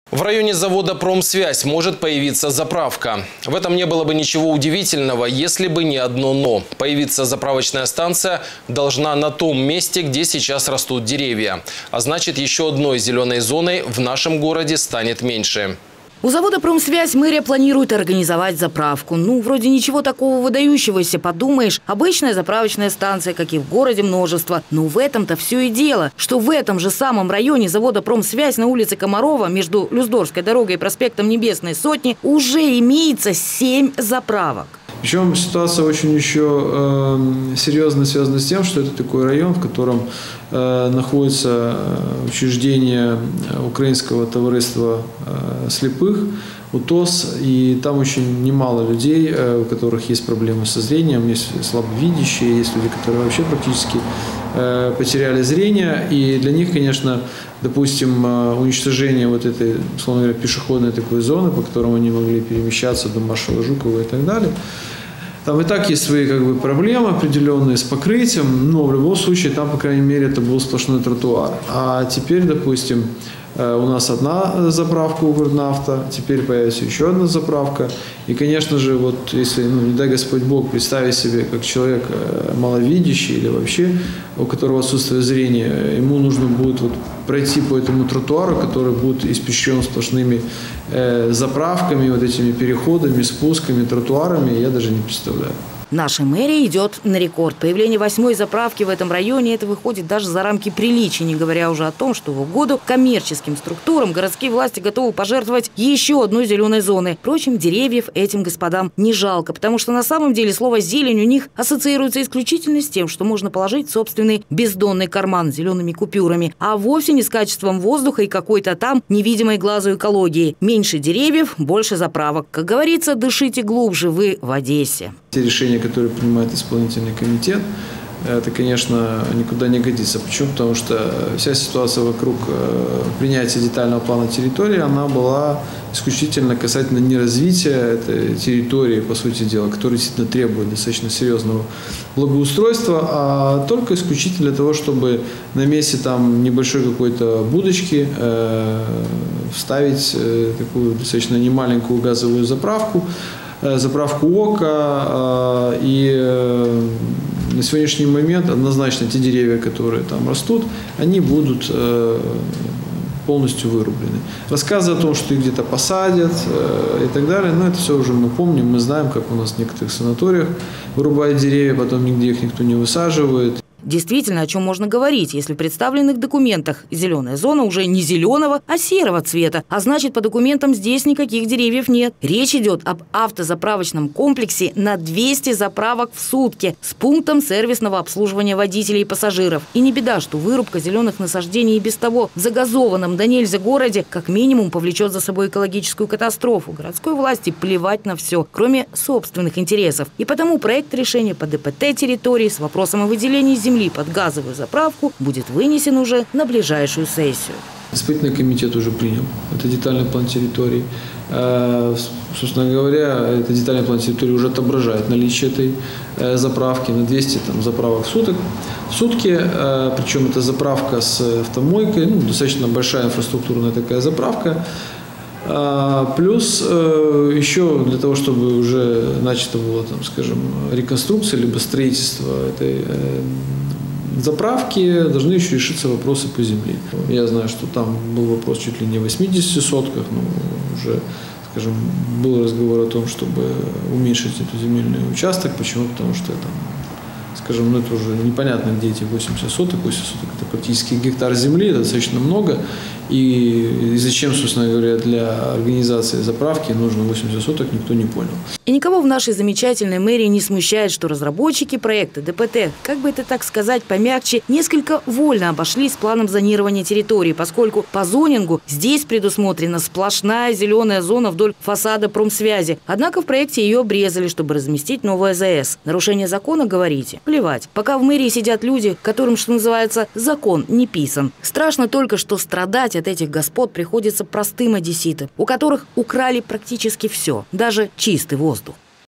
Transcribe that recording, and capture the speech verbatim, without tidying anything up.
В районе завода «Промсвязь» может появиться заправка. В этом не было бы ничего удивительного, если бы не одно «но». Появиться заправочная станция должна на том месте, где сейчас растут деревья. А значит, еще одной зеленой зоной в нашем городе станет меньше. У завода «Промсвязь» мэрия планирует организовать заправку. Ну, вроде ничего такого выдающегося, подумаешь. Обычная заправочная станция, как и в городе, множество. Но в этом-то все и дело, что в этом же самом районе завода «Промсвязь» на улице Комарова между Люздорской дорогой и проспектом Небесной Сотни уже имеется семь заправок. Причем ситуация очень еще э, серьезно связана с тем, что это такой район, в котором э, находится учреждение Украинского товариства э, слепых, УТОС, и там очень немало людей, э, у которых есть проблемы со зрением, есть слабовидящие, есть люди, которые вообще практически э, потеряли зрение, и для них, конечно, допустим, уничтожение вот этой, условно говоря, пешеходной такой зоны, по которой они могли перемещаться до Маршала Жукова и так далее. Там и так есть свои как бы проблемы определенные с покрытием, но в любом случае там, по крайней мере, это был сплошной тротуар. А теперь, допустим, у нас одна заправка «Укрнафта», теперь появится еще одна заправка. И, конечно же, вот если, ну, не дай Господь Бог, представить себе, как человек маловидящий или вообще, у которого отсутствие зрения, ему нужно будет вот пройти по этому тротуару, который будет испещрен сплошными э, заправками, вот этими переходами, спусками, тротуарами, я даже не представляю. Наша мэрия идет на рекорд. Появление восьмой заправки в этом районе – это выходит даже за рамки приличия, не говоря уже о том, что в угоду коммерческим структурам городские власти готовы пожертвовать еще одной зеленой зоной. Впрочем, деревьев этим господам не жалко, потому что на самом деле слово «зелень» у них ассоциируется исключительно с тем, что можно положить в собственный бездонный карман зелеными купюрами, а вовсе не с качеством воздуха и какой-то там невидимой глазу экологии. Меньше деревьев, больше заправок. Как говорится, дышите глубже, вы в Одессе. Те решения, которые принимает исполнительный комитет, это, конечно, никуда не годится. Почему? Потому что вся ситуация вокруг принятия детального плана территории, она была исключительно касательно не развития этой территории, по сути дела, которая действительно требует достаточно серьезного благоустройства, а только исключительно для того, чтобы на месте там небольшой какой-то будочки э, вставить э, такую достаточно немаленькую газовую заправку, заправку ОКО, и на сегодняшний момент однозначно те деревья, которые там растут, они будут полностью вырублены. Рассказы о том, что их где-то посадят и так далее, но это все уже мы помним, мы знаем, как у нас в некоторых санаториях вырубают деревья, потом нигде их никто не высаживает. Действительно, о чем можно говорить, если в представленных документах зеленая зона уже не зеленого, а серого цвета. А значит, по документам здесь никаких деревьев нет. Речь идет об автозаправочном комплексе на двести заправок в сутки с пунктом сервисного обслуживания водителей и пассажиров. И не беда, что вырубка зеленых насаждений и без того в загазованном да нельзя городе как минимум повлечет за собой экологическую катастрофу. Городской власти плевать на все, кроме собственных интересов. И потому проект решения по ДПТ территории с вопросом о выделении земли под газовую заправку будет вынесен уже на ближайшую сессию. Исполнительный комитет уже принял. Это детальный план территории. Собственно говоря, этот детальный план территории уже отображает наличие этой заправки на двести там, заправок в, суток, в сутки. Причем это заправка с автомойкой, ну, достаточно большая инфраструктурная такая заправка. Плюс еще для того, чтобы уже начато было, там, скажем, реконструкция либо строительство этой заправки, должны еще решиться вопросы по земле. Я знаю, что там был вопрос чуть ли не в восьмидесяти сотках, но уже, скажем, был разговор о том, чтобы уменьшить этот земельный участок. Почему? Потому что там, скажем, ну это уже непонятно, где эти восемьдесят соток. восемьдесят соток – это практически гектар земли, это достаточно много. И, и зачем, собственно говоря, для организации заправки нужно восемьдесят соток, никто не понял. И никого в нашей замечательной мэрии не смущает, что разработчики проекта ДПТ, как бы это так сказать помягче, несколько вольно обошли с планом зонирования территории, поскольку по зонингу здесь предусмотрена сплошная зеленая зона вдоль фасада Промсвязи. Однако в проекте ее обрезали, чтобы разместить новую АЗС. Нарушение закона, говорите? Плевать. Пока в мэрии сидят люди, которым, что называется, закон не писан. Страшно только, что страдать от этих господ приходится простым одесситам, у которых украли практически все, даже чистый воздух.